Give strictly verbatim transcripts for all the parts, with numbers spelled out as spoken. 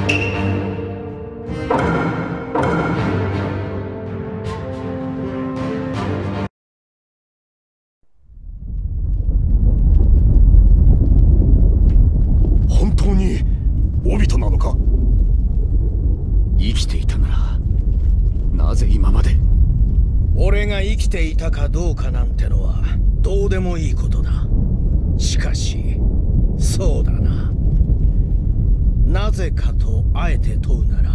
生きていたかどうかなんてのはどうでもいいことだ。しかしそうだな。なぜかとあえて問うなら、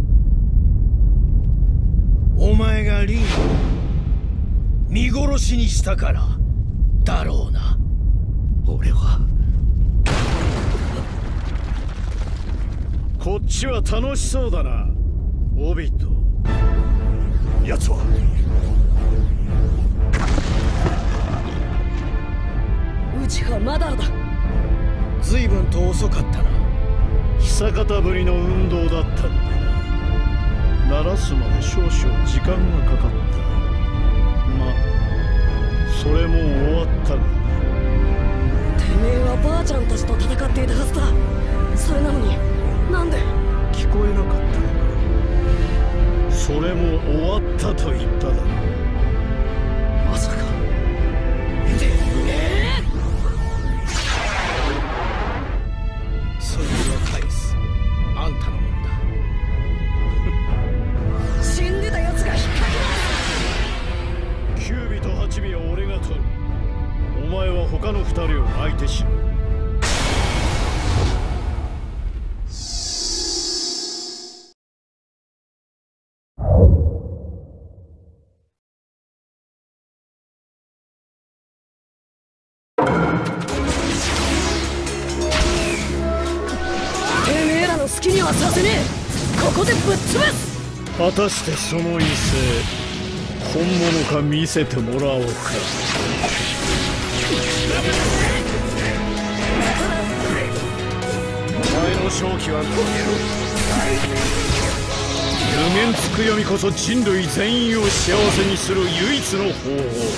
お前がリンを見殺しにしたからだろうな。 俺はこっちは楽しそうだな、オビト。 奴はうちはまだだ。 随分と遅かったな。 久方ぶりの運動だったんでな。鳴らすまで少々時間がかかった。ま、それも終わったが。 てめえはばあちゃんたちと戦っていたはずだ。それなのになんで聞こえなかったのか。それも終わったと言っただろう。 まさか。 てめえそれは返す。あんたのものだ。 死んでた奴が引っ掛けろ。きゅうびとはちびは俺が取る。お前は他の二人を相手しろ。 好きにはさせねえ。ここでぶっ潰す。 果たしてその威勢本物か見せてもらおうか。お前の正気はこ無限つくよみこそ人類全員を幸せにする唯一の方法。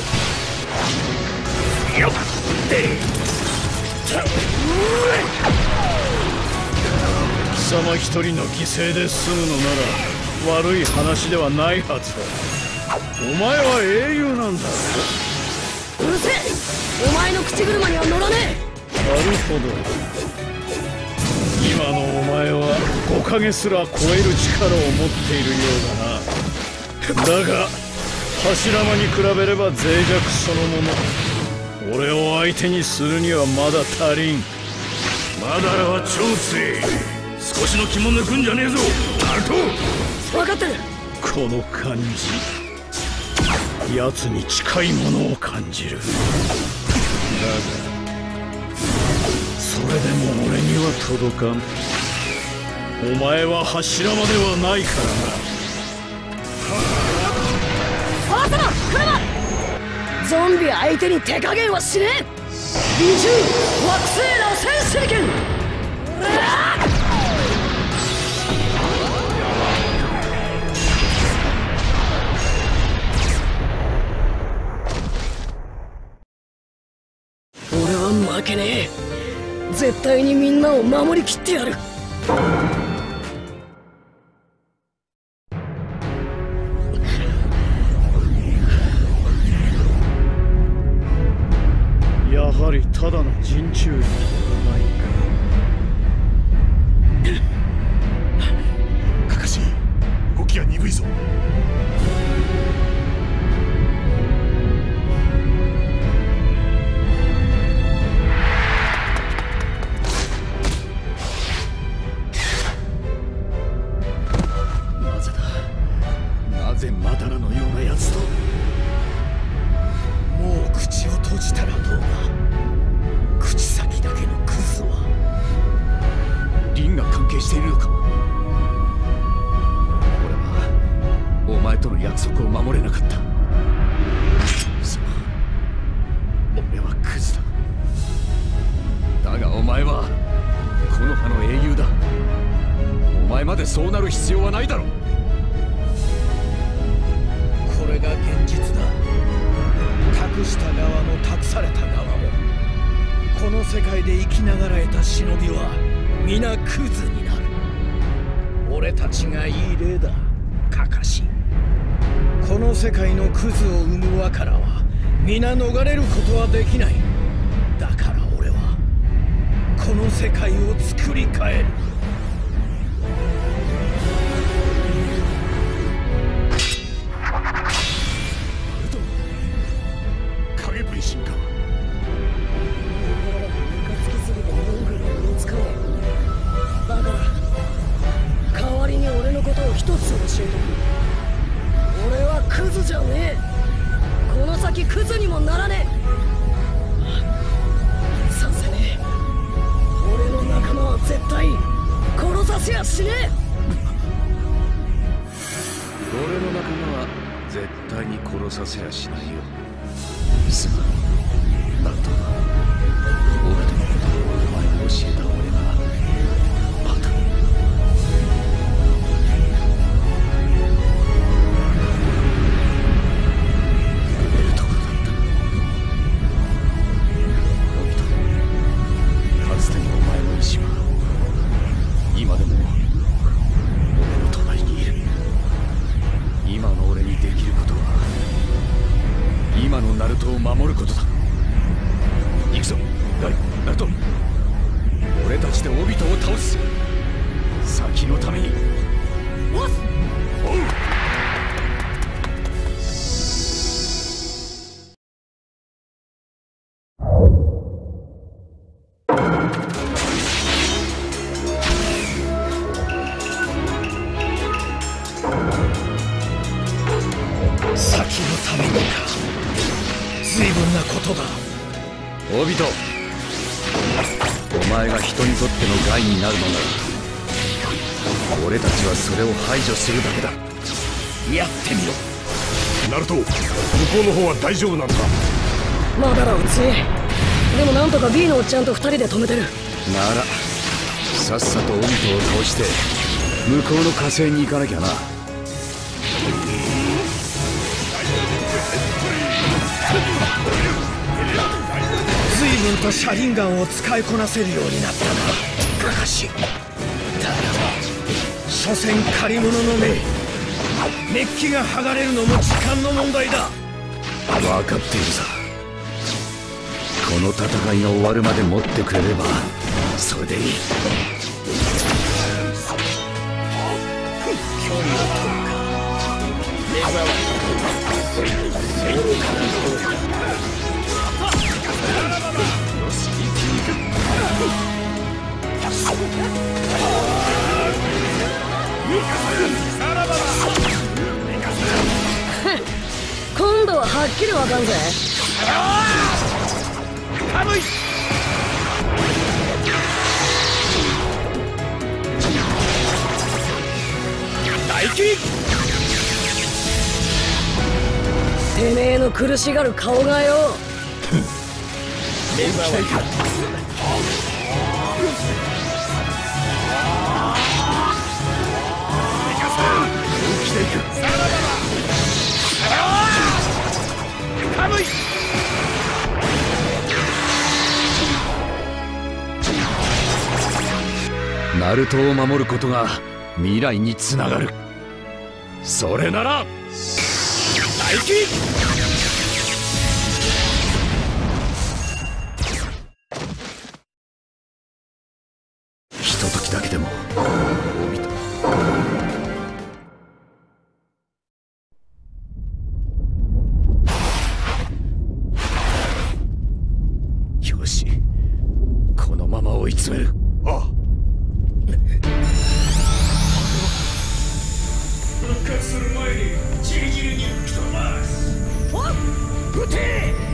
よって貴様一人の犠牲で済むのなら悪い話ではないはずだ。お前は英雄なんだ。 うるせえ。お前の口車には乗らねえ。なるほど。今のお前は五影すら超える力を持っているようだな。だが柱間に比べれば脆弱そのもの。俺を相手にするにはまだ足りん。 マダラは超強い。少しの気も抜くんじゃねえぞ、ナルト。 分かってる。 この感じ、奴に近いものを感じる。だがそれでも俺には届かん。お前は柱間ではないからな。王様、車。ゾンビ相手に手加減はしねえ。美獣惑星螺旋手裏剣。負けねえ。絶対にみんなを守りきってやる。 やはりただの人中力ではないか。カカシ、動きが鈍いぞ。 なぜマダラのようなやつと。 もう口を閉じたらどうだ。口先だけのクズは。 リンが関係しているのか。俺はお前との約束を守れなかった。そう、俺はクズだ。だがお前はこの葉の英雄だ。お前までそうなる必要はないだろう。 これが現実だ。託した側も託された側も、この世界で生きながらえた忍びは皆クズになる。 俺たちがいい例だ、カカシ。この世界のクズを生む輪からは皆逃れることはできない。だから俺はこの世界を作り変える。 影分身か。 ムカつきすぎて文句が思いつかねえ。だから代わりに俺のことを一つ教えとく。俺はクズじゃねえ。この先クズにもならねえ。させねえ。俺の仲間は絶対殺させやしねえ。 俺の仲間は絶対に殺させやしないよ。すまん、ナルト。オビトのことをお前に教えた俺がまた埋めるところだった。オビト、かつてのお前の意志は今でも俺の隣にいる。今の俺にできることは今のナルトを守ることだ。行くぞ、ガイ、ナルト。俺たちでオビトを倒す。先のために。 おっおう。 先のためにか。随分なことだ。 オビト、お前が人にとっての害になるのなら俺たちはそれを排除するだけだ。 やってみろ。 ナルト、向こうの方は大丈夫なんだ。 まだだうち。でもなんとか B のおっちゃんと二人で止めてる。 ならさっさとオビトを倒して向こうの火星に行かなきゃな。 随分と車輪ガンを使いこなせるようになったな、カカシ。だが所詮借り物の目。メッキが剥がれるのも時間の問題だ。 分かっているさ。この戦いが終わるまで持ってくれればそれでいい。 距離を取るか。目障りだ。愚かな方だ。 よし、一気に行く。 今度ははっきりわかんぜ。 寒い。大輝。 てめえの苦しがる顔がよ。 メンバーは寒い。 ナルトを守ることが未来につながる。それなら大輝。 ひとときだけでもオビト。よし、このまま追い詰める。 ああ。 復活する前にじりじりに吹き飛ばす。おっ、撃て。